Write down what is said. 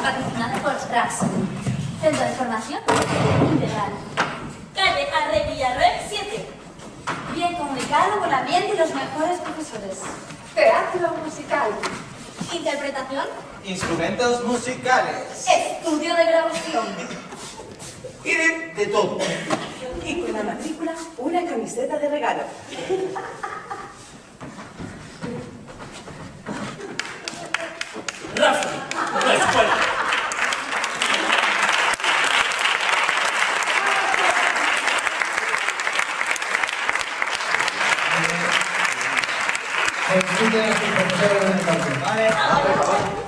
patrocinado por Strax, Centro de Formación Integral. Calle Arregui Arreg 7. Bien comunicado con el ambiente y los mejores profesores. Teatro musical. Interpretación. Instrumentos musicales. Estudio de grabación. Y de todo. Y con la matrícula, una camiseta de regalo. Rafa, la escuela. Discuten a sus profesores de educación, ¿vale?